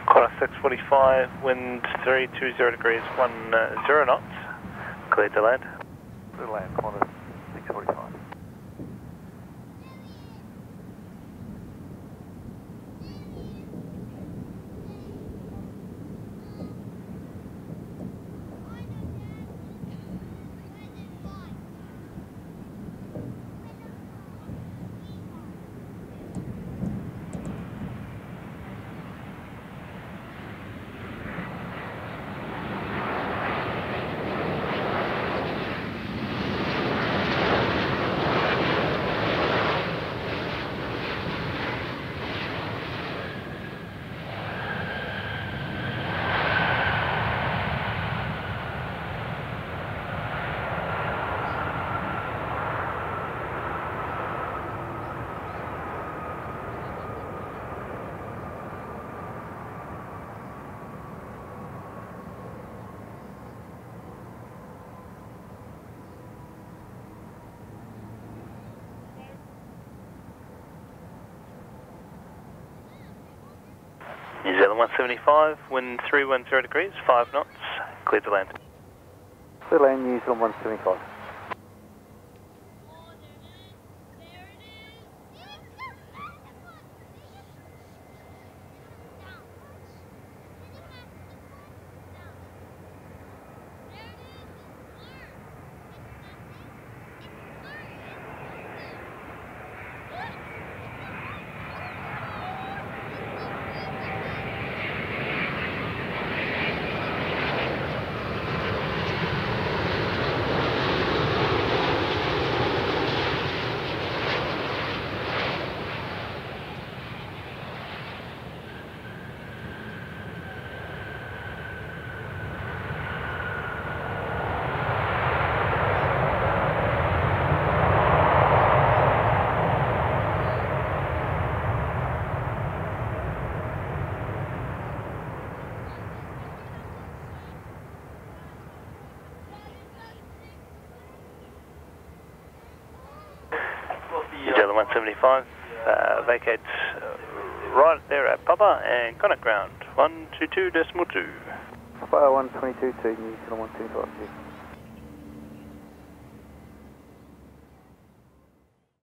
Qantas 645, wind 320 degrees, 10 knots, clear to land. Clear to land, Qantas 645. New Zealand 175, wind 310 degrees, 5 knots, clear to land. Clear to land, New Zealand 175. New Zealand 175, vacate right there at Papa and contact ground 122.2. Fire 122 to New Zealand 125.